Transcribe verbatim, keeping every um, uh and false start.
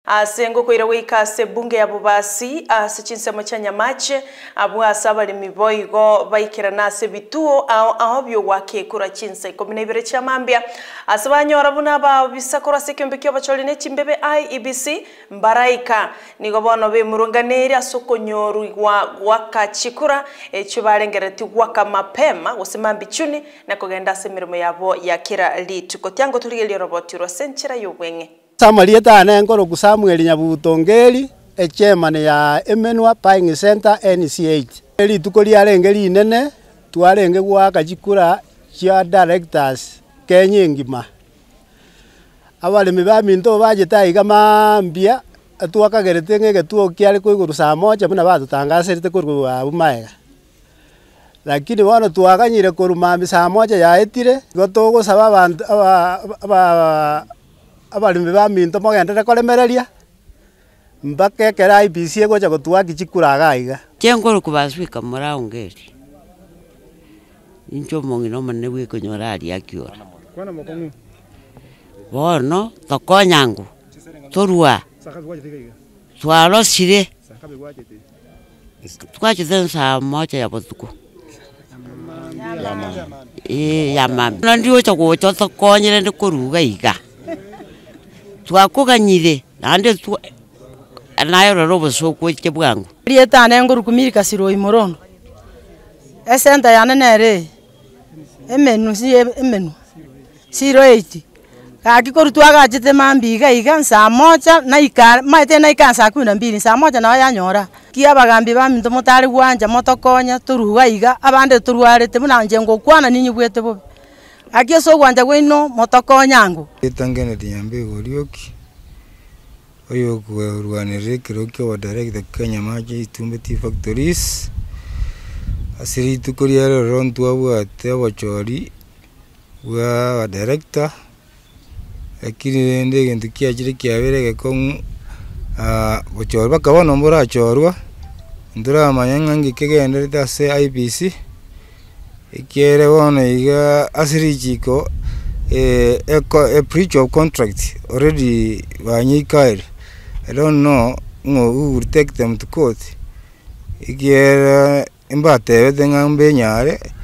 Asengo koira wikase bunge ya Bubasi ase chinsemo cha Nyamache abu asaba limiboigo baikira nase bituo aho byo wake kura chinsa ikumi na ibiri cha mambia asabanyora buna ba bisakora sekyombe bacholi ne chimbebe I E B C mbaraika nigo bono be murunganeri asokonyoru wa wakachikura echo barengereti waka mapema gosemambi chuni na kugenda semirimo yabo yakira lituko tyango tuligeli roboti ro senchira yobwenge Samalieta anengoro kusamueli nyabutongeli echemane ya Emenwa Buying Center N C H. Eli tukoli arengeli inene tuarenge gwaka chikura chia directors Kenya ngima. Abale mibaminto baje taiga mambia tuakagerete ngege tuo kiale ko iguru saa moja muna batu tangasete kuru abumaega. Lakini wana tuakanyire kuru mambi saa moja ya etire gotogo saba abantu aba abalimi baminto mogenda kolemereria mbake kera I E B C gocha gotwa kichikuraga iga Chengoro kubaswika muraungeri incho mongino manne wi konyorari akiora kwana mokongu bono tokonyangu torua twalo sire twaje densa moja ya botuko eh ya mama ndio chako choto konyere ndikoruga iga twakuganyire nande tu anayo robo soko chebwangu lieta nenguru kumirika siro imorono esenta yana nere emenu si emenu siro eighty kakikoru twagachite mambiga iga saa moja na ika maite na ika saa kumi na mbili saa moja na yanyora kia bagambi baminto motari gwanja motokonya turuga iga abande turwarete munanje ngo kwana ninyi bwete bo Akia so gwanja gwino motokonyangu itangene diambe gorioki oyo kuruanire kiroki wa direct Kenya Maji Tumbeti Factories asiri tukoriare rontu abwate abachori wa director akiri ndege ndukia kiri kiabere gekon ah bochori bakabona mbura chorwa ndura manyangangi kegenderita se I E B C Ikere wana iga asiri chiko a, a breach of contract already wanyikaire. I don't know who will take them to court. Ikere imbate wedenga mbe nyare